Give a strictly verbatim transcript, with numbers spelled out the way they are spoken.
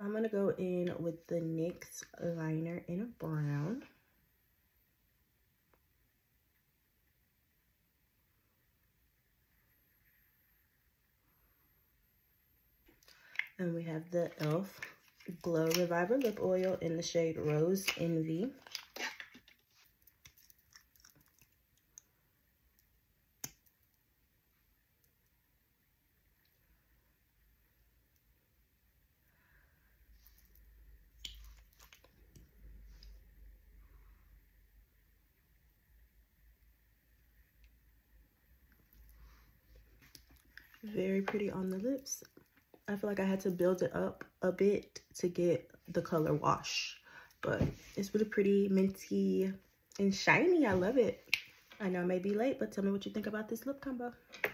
I'm gonna go in with the NYX liner in a brown. And we have the e l f Glow Reviver Lip Oil in the shade Rose Envy. Very pretty on the lips. I feel like I had to build it up a bit to get the color wash, but it's really pretty, minty, and shiny. I love it. I know I may be late, but tell me what you think about this lip combo.